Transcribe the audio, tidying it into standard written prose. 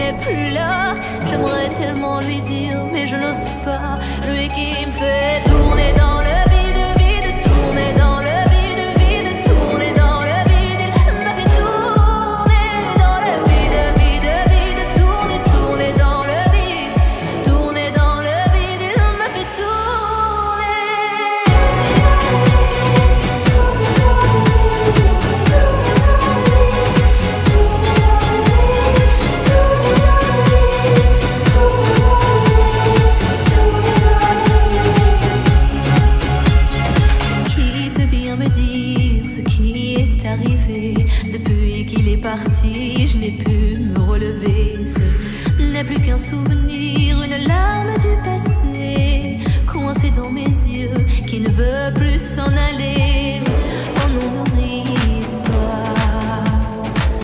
n'est plus là. J'aimerais tellement lui dire, mais je n'ose pas. Lui qui me fait tourner dans le vide, vide, tourner dans le vide, vide, tourner dans le vide. Il m'a fait tourner dans le vide, vide, vide, tourner, tourner dans le vide, tourner dans le vide. Il m'a fait tourner. Arrivé. Depuis qu'il est parti, je n'ai pu me relever. Ce n'est plus qu'un souvenir, une larme du passé, coincée dans mes yeux, qui ne veut plus s'en aller.